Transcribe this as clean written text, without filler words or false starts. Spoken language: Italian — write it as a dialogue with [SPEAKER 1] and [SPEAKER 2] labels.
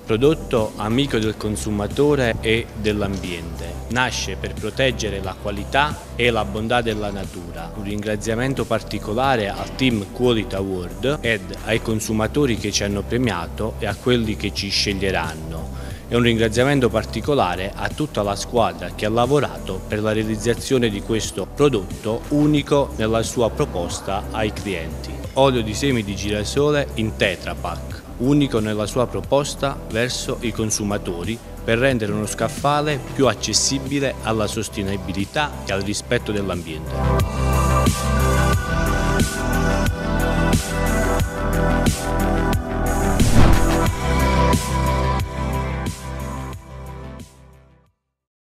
[SPEAKER 1] Prodotto amico del consumatore e dell'ambiente. Nasce per proteggere la qualità e la bontà della natura. Un ringraziamento particolare al team Quality Award ed ai consumatori che ci hanno premiato e a quelli che ci sceglieranno. E un ringraziamento particolare a tutta la squadra che ha lavorato per la realizzazione di questo prodotto unico nella sua proposta ai clienti. Olio di semi di girasole in Tetra Pak, unico nella sua proposta verso i consumatori per rendere uno scaffale più accessibile alla sostenibilità e al rispetto dell'ambiente.